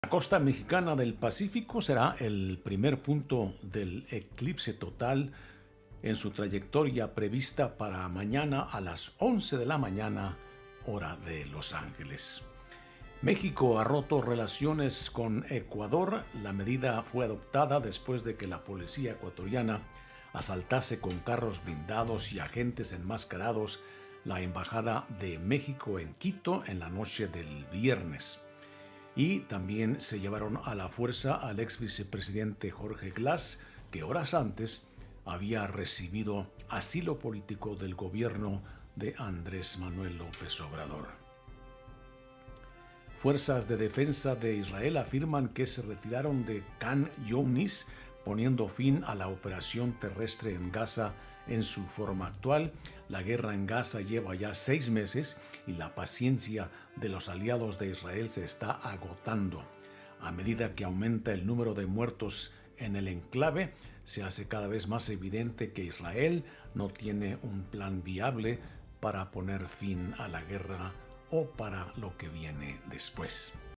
La costa mexicana del Pacífico será el primer punto del eclipse total en su trayectoria prevista para mañana a las 11 de la mañana, hora de Los Ángeles. México ha roto relaciones con Ecuador. La medida fue adoptada después de que la policía ecuatoriana asaltase con carros blindados y agentes enmascarados la embajada de México en Quito en la noche del viernes. Y también se llevaron a la fuerza al ex vicepresidente Jorge Glass, que horas antes había recibido asilo político del gobierno de Andrés Manuel López Obrador. Fuerzas de defensa de Israel afirman que se retiraron de Khan Younis, poniendo fin a la operación terrestre en Gaza en su forma actual. La guerra en Gaza lleva ya 6 meses y la paciencia de los aliados de Israel se está agotando. A medida que aumenta el número de muertos en el enclave, se hace cada vez más evidente que Israel no tiene un plan viable para poner fin a la guerra o para lo que viene después.